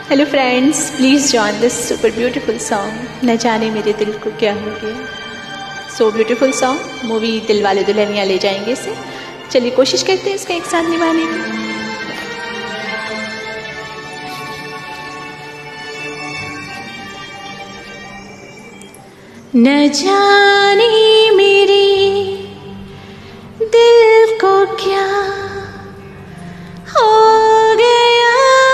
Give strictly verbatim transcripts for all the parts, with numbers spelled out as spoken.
Hello friends, please join this super beautiful song न जाने मेरे दिल को क्या हो गया। So beautiful song, movie Dilwale Dulhania Le Jayenge इसे। चलिए कोशिश करते हैं इसका एक साथ निभाने की। न जाने मेरे दिल को क्या हो गया,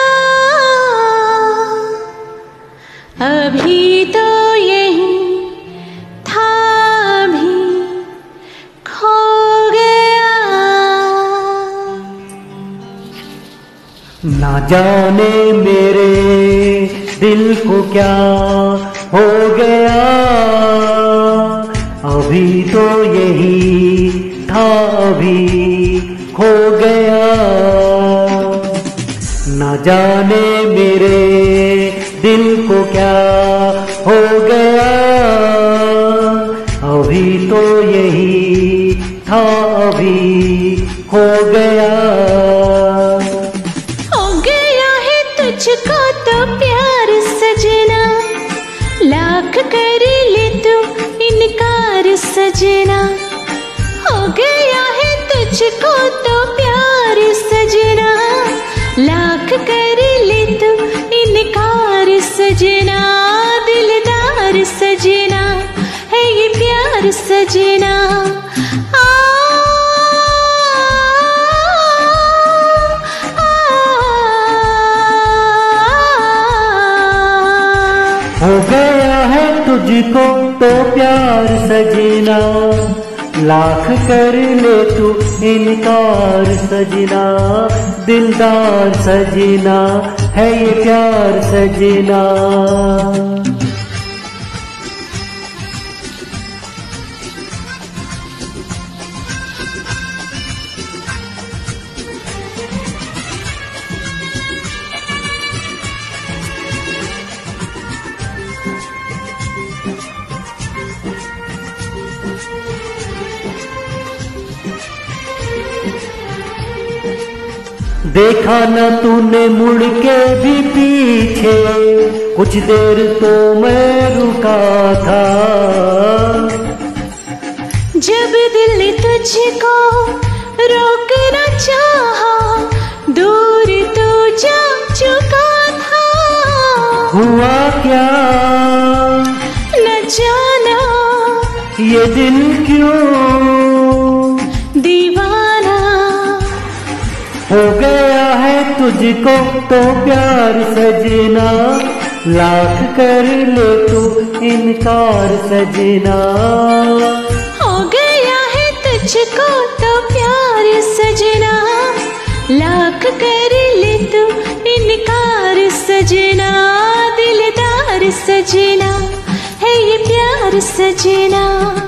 अभी तो यही था भी खो गया। ना जाने मेरे दिल को क्या हो गया, अभी तो यही था अभी खो गया। ना जाने मेरे दिल को क्या हो गया, अभी तो यही था अभी खो गया। हो गया है तुझको तो प्यार सजना, लाख कर ले तू इनकार सजना। हो गया है तुझको तो प्यार सजना, लाख कर ले तू इनकार सजना। दिलदार सजना है ये प्यार सजना। आ, हो गया है तुझको तो प्यार सजना, लाख कर ले तू इनकार सजना। दिलदार सजना है ये प्यार सजना। देखा न तूने मुड़ के भी पीछे, कुछ देर तो मैं रुका था। जब दिल तुझको रोकना चाहा, दूर तू जा चुका था। हुआ क्या न जाना ये दिल क्यों दीवाना हो गया है तुझको तो प्यार सजना। लाख कर ले तू इनकार सजना। हो गया है तुझको तो प्यार सजना, लाख कर ले तू इनकार सजना। दिलदार सजना है ये प्यार सजना।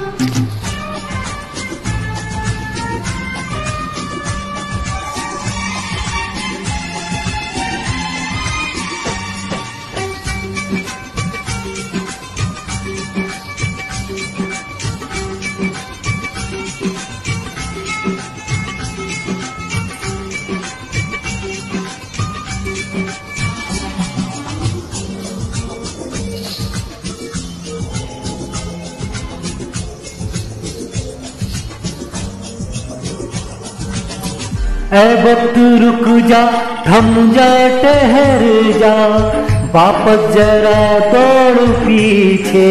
ऐ वक्त रुक जा, थम जा, ठहर जा, वापस जरा दौड़ पीछे।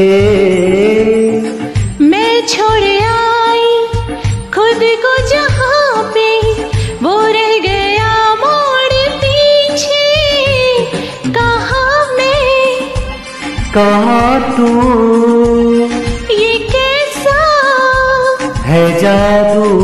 मैं छोड़ आई खुद को जहाँ पे, वो रह गया मोड़ पीछे। कहाँ मैं कहाँ तू, ये कैसा है जादू।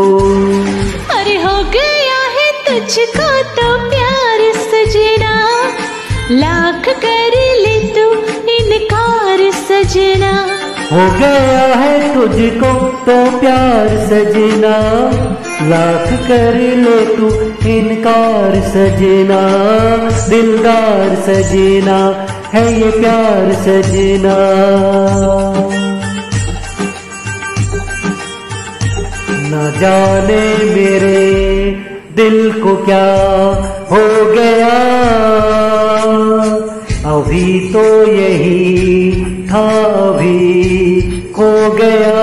तुझको तो प्यार सजना, लाख कर ले तू इनकार सजना। हो गया है तुझको तो प्यार सजना, लाख कर ले तू इनकार सजना। दिलदार सजना है ये प्यार सजना। न जाने मेरे दिल को क्या हो गया। अभी तो यही था, अभी खो गया।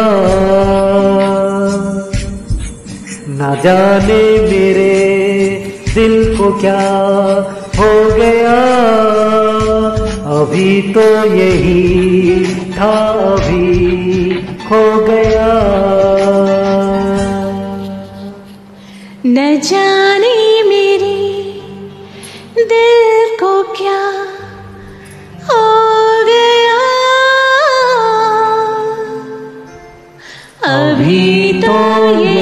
ना जाने मेरे दिल को क्या हो गया, अभी तो यही था, अभी खो गया। न जाने मेरे दिल को क्या हो गया, अभी तो